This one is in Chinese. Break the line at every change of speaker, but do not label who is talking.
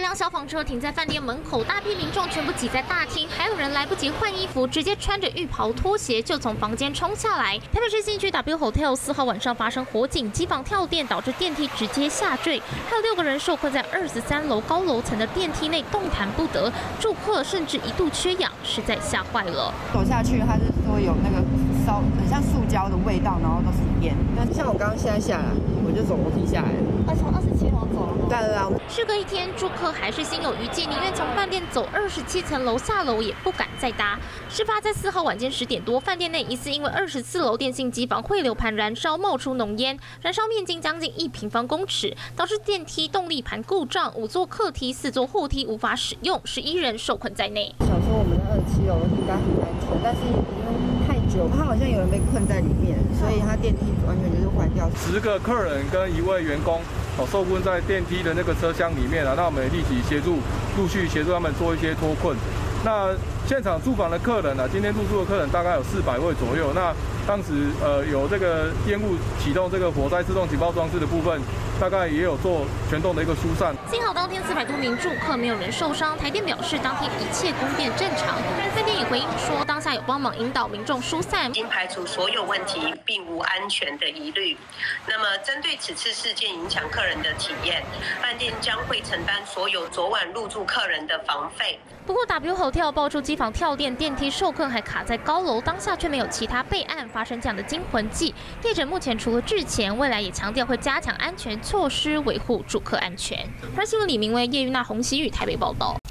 辆消防车停在饭店门口，大批民众全部挤在大厅，还有人来不及换衣服，直接穿着浴袍拖鞋就从房间冲下来。台北市信义区 W Hotel 4号晚上发生火警，机房跳电导致电梯直接下坠，还有6个人受困在23楼高楼层的电梯内动弹不得，住客甚至一度缺氧，实在吓坏了。
走下去，他是说有那个烧，很像塑胶的味道，然后都是烟。那像我刚刚现在下来，我就走楼梯下来了。
从27楼走了吗？
对啊。
事隔1天，住客还是心有余悸，宁愿从饭店走27层楼下楼，也不敢再搭。事发在4号晚间10点多，饭店内疑似因为24楼电信机房汇流盘燃烧，冒出浓烟，燃烧面积将近1平方公尺，导致电梯动力盘故障，5座客梯、4座后梯无法使用，11人受困在内。
想说我们的27楼应该很安全，但是因为太久，他好像有人被困在里面，所以他电梯完全就是坏掉。
10个客人跟1位员工受困在电梯的那个车厢里面啊，那我们也立即陆续协助他们做一些脱困。那现场住房的客人啊，今天入住的客人大概有400位左右。那当时有这个烟雾启动这个火灾自动警报装置的部分，大概也有做全动的一个疏散。
幸好当天400多名住客没有人受伤，台电表示当天一切供电正常。饭店也回应说，当下有帮忙引导民众疏散，
已经排除所有问题，并无安全的疑虑。那么针对此次事件影响客人的体验，饭店将会承担所有昨晚入住客人的房费。
不过 W Hotel 爆出机房跳电，电梯受困还卡在高楼，当下却没有其他备案发生这样的惊魂记。业者目前除了致歉，未来也强调会加强安全措施，维护住客安全。新闻李明威、叶玉娜、洪熙宇台北报道。